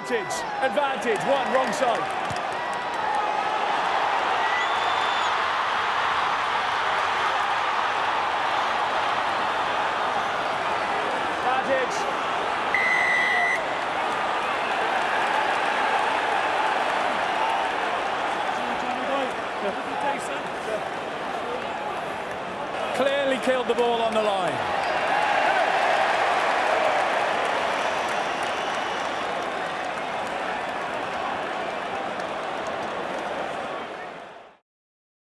advantage. Advantage, one, wrong side. Advantage. Clearly killed the ball on the line.